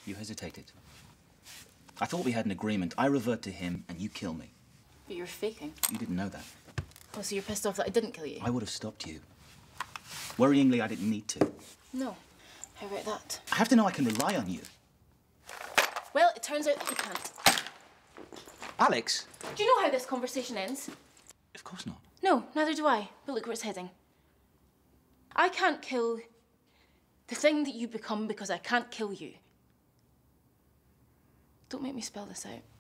You hesitated. I thought we had an agreement. I revert to him and you kill me. But you were faking. You didn't know that. Oh, so you're pissed off that I didn't kill you? I would have stopped you. Worryingly, I didn't need to. No. How about that? I have to know I can rely on you. Well, it turns out that you can't. Alex! Do you know how this conversation ends? Of course not. No, neither do I. But look where it's heading. I can't kill the thing that you become because I can't kill you. Don't make me spell this out.